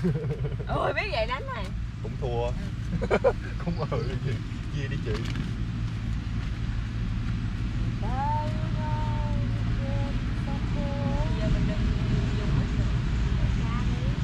Ôi biết vậy đánh này. Cũng thua. Cũng gì. Chia đi chị. Giờ mình đừng dùng hết sự ra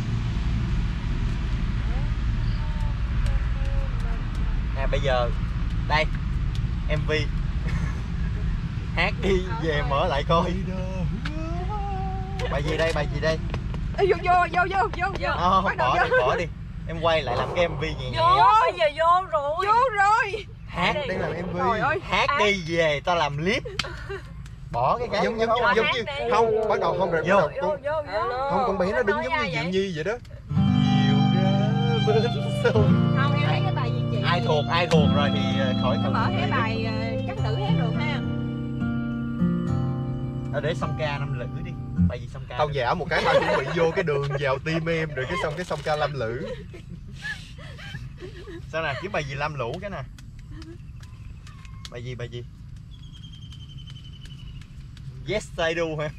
đi. Bây giờ đây MV hát đi về mở lại coi. Bài gì đây, bài gì đây? Ê, vô. Bỏ đi. Em quay lại làm cái MV nhẹ nhẹ. Vô, bây giờ vô rồi. Hát Đang làm MV. Trời ơi. Hát đi về tao làm clip. Bỏ cái Giống như không, bắt đầu không rồi vô. bắt đầu không, con bé nó đứng giống như Diệu Nhi vậy đó. Chiều ra bên sông. Không, em thấy cái bài gì chị? Ai thuộc rồi thì khỏi cần. Mở cái bài các nữ hát được ha. Để song ca năm lữ đi. Bài gì song ca? Tao giả một cái tao chuẩn bị vô cái đường vào tim em rồi cái xong ca Lam Lữ. Sao nè, kiếm bài gì Lam Lũ cái nè. Bài gì? Yes I do hả?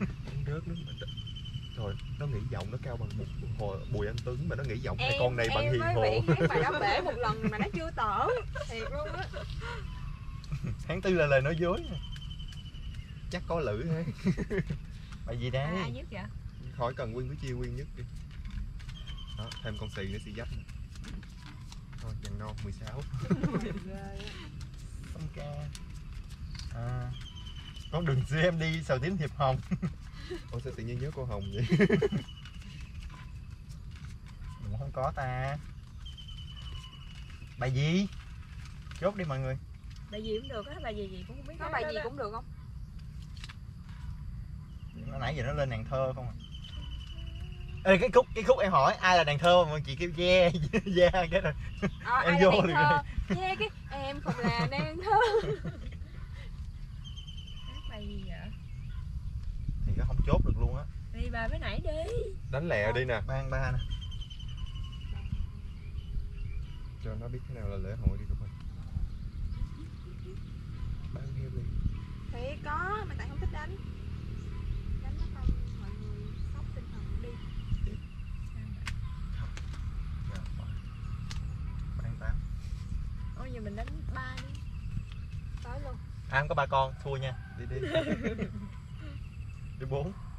Trời, nó nghĩ giọng nó cao bằng Bùi Anh Tuấn mà nó nghĩ giọng hai con này bằng Hiền Em Hồ. mới bị hát bài đó bể một lần mà nó chưa tở. Thiệt luôn á. Tháng tư là lời nói dối. Chắc có Lữ ha. Bài gì đấy? Ai nhất vậy? Khỏi cần Quyên cứ chia Quyên nhất đi. Đó, thêm con xì nữa xì dách. Thôi, dàn non 16. Song ca. Con đừng xưa em đi sầu tím thiệp hồng. Ủa sao tự nhiên nhớ cô Hồng vậy? Cũng không có ta. Bài gì? Chốt đi mọi người. Bài gì cũng được á, bài gì cũng không biết. Có bài gì cũng được không? Nó nãy giờ nó lên nàng thơ không à? Ê, cái khúc em hỏi ai là nàng thơ mà chị kêu yeah cái rồi. Em vô được rồi. Yeah cái em không là nàng thơ. Bài gì vậy? Thì nó không chốt được luôn á. Đi bài mới nãy đi. Đánh lẹ đi nè. Ban ba nè. Cho nó biết thế nào là lễ hội đi các bạn. Bán heo đi. Thì có, mà tại không thích đánh. Đánh nó không mọi người sốc tinh thần đi. Ban 8. Ôi giờ mình đánh 3 đi. Tới luôn. Không có 3 con, thua nha. Đi. Đi 4.